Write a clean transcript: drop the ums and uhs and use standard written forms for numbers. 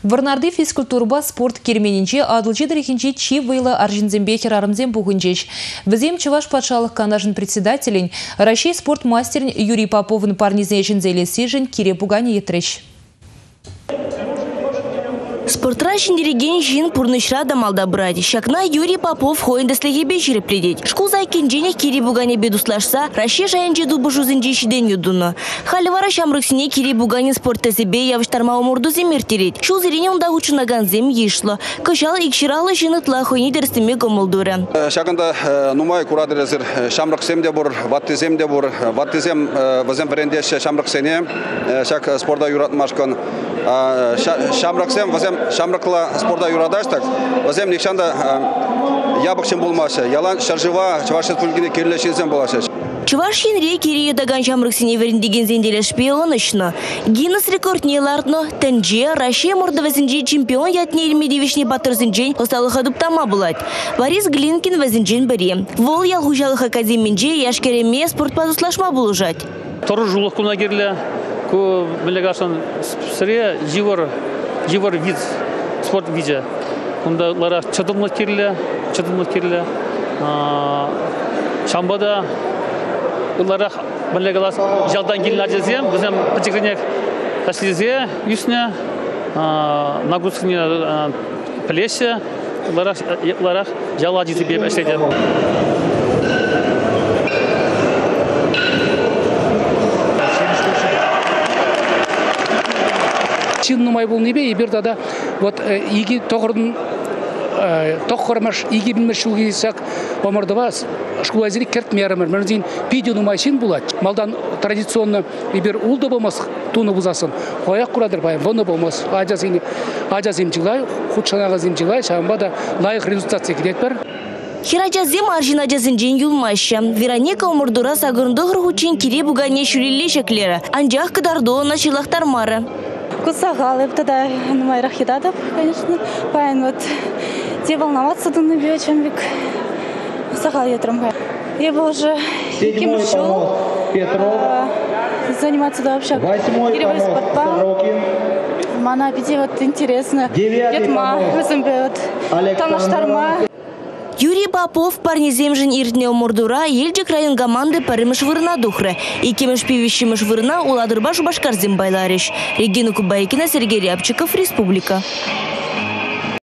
Варнарды физкультурба спорт керменінче адылчы дәрекенче чи вайлы аржинзембе херарымзем бұғынчеш. Візем Чуваш патшалық канажын председателін, Россия спорт мастерін Юрий Поповын парнезешін зәйлесежін кире бұғаны етреш. Спортра шендереген жин пурнышра дамалда брать. Шакна Юрий Попов хойындаслеге бешері пледет. Шкул зайкен жене кири бугане бедуслашса, Россия жайынче дубы жузынче шиден юдуны. Халивара шамрыксине кири бугане спортта себе явыштарма умурду земертерет. Шул зерене унда учынаган зем ешло. Кышал икширалы жинытла хойни дерстеме гомылдуры. Шакында нумай курадырезір шамрыксем де бур, ваттизем де бур. Ваттизем вазем брендеш шамрыксене, шак спорта юратмашкан. Шамрыксем вазем шамрыкла спорта юрадаштак, вазем никшанда ябықшын болмашы. Ялан шаржыва Чувашет пүлгіне керлешенсен болашы. Чувашин реки риедаган шамрыксине веріндеген зенделешпе онышны. Гиннес рекорднелардно тенже Россия мордовезінже чемпион ятне елмедевишне батырзінжен осталыға дуптама булать. Борис Глинкин везінжен бірі. Вол ялғужалық академинже яшкереме спорт пазуслашма булужать. Тору жулық күна керлі, ку білігашын сіре живор вид, спорт виде. Онда лара чадымлық керлі, шамбада Улара балегалас жалдан келін ажезем, бізден пәтекренек әшлезе, үсіне, нагрузкіне плесе, улара жал ажезі беп әшледе. Чин нумай бұл небе, ебердада вот иги тоғырдың тоққырмаш, иги білмеш шулгейсақ, омырды бас, шкулайзері керт мерімір, мәрден пидену майшин болады. Малдан традиционно ебер ұлды болмас, туны бұзасын. Қояқ құрадыр байым, бұны болмас. Ажазем жылай, құтшанағазем жылай, шамбада лайық результация кедет бар. Хиражазем аржина жазынжен юлмайшы. Вероника омырдыра сағырынды ғырғучен кире бұғане шүлелі шеклері. Анжақ қыдарды оны шылақтар мары. Кусагалы, тогда майрах еда, конечно, пайн вот те волноваться думаю, чем век сагал ятром. Я бы уже кем шел заниматься да вообще. Перевой спортпа. Мана аппетит вот интересно. Детма, вот там наш тарма. Юрий Попов парнеземжін иртне омурдура елдік район команды парымыш вырына духры. Икемеш пивищемеш вырына уладырба Шубашкарзем байларыш. Регина Кубайкина, Сергей Рябчиков, Республика.